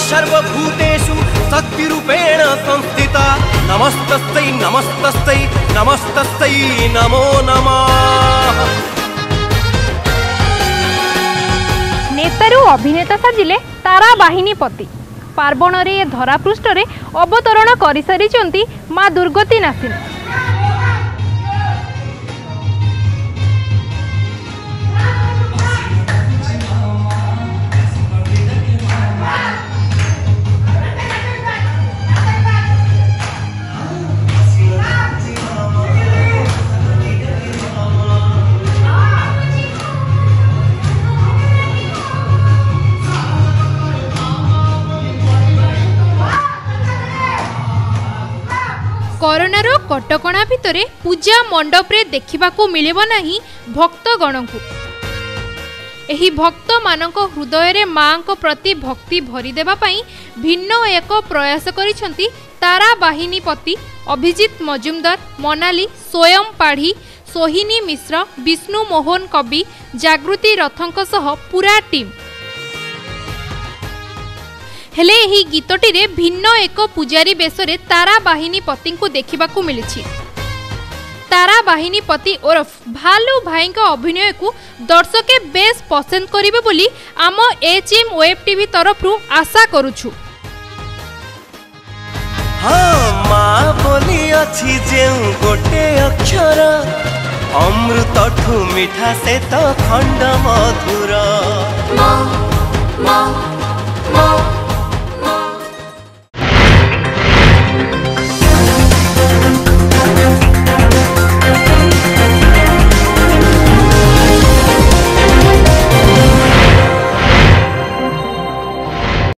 सर्वभूतेषु शक्तिरूपेण संस्थिता। नमस्तस्यै नमस्तस्यै नमस्तस्यै नमो नमः। नेतारू अभिनेता साजिले तारा बाहिनी पति पार्वण रे धरापृष्ठ रे अवतरण कर सारी माँ दुर्गति नासिनी। कोरोनार कटकणा भितरे पूजा मंडप रे देखिबाकू मिलिबो नाही भक्तगण को। एही भक्त मानक हृदय रे मां को प्रति भक्ति भरी देबा पई भिन्न एक प्रयास करिसंती तारा बाहिनी पति अभिजीत मजुमदार, मनाली स्वयं पाढ़ी, सोहिनी मिश्र, विष्णु मोहन कवि, जागृति रथंक सह पूरा टीम। हेले एही गीतटी रे भिन्न एक पूजारी बेसरे तारा बाहिनी पति को देखिबाकू मिलिछि। तारा बाहिनी पति ओरफ भालू भाई का अभिनय को दर्शके बेस पसंद करिबे बोली आम एचएम वेब टीवी तरफ आशा करूछु। हाँ माँ बोली अछि जेउ गोटे अक्षर अमृत ठू मिठा से तो खंड मधुर। माँ माँ माँ